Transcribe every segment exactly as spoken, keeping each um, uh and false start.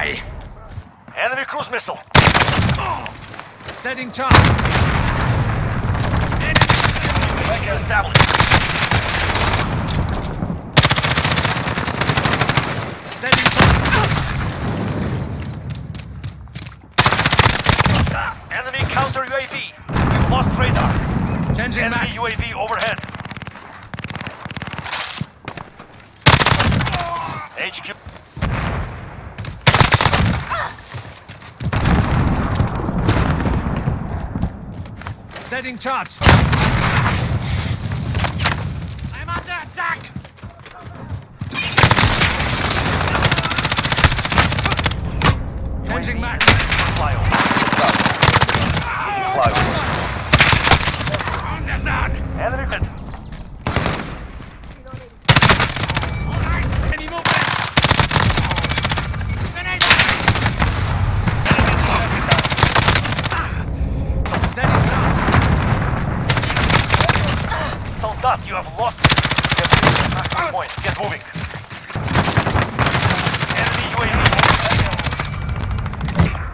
die! Enemy cruise missile. Setting target. Enemy established. Setting target. Enemy counter U A V. We've lost radar. Changing Enemy max. U A V overhead. H Q. Setting charge. I'm under attack. Changing max. Flyover. Flyover. Enemy hit. Any movement? Grenade. Setting charge. Soldat, you have lost. You have reached the maximum point. Get moving. Enemy U A V.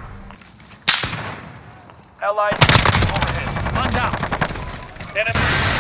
Allied overhead. One down. Enemy.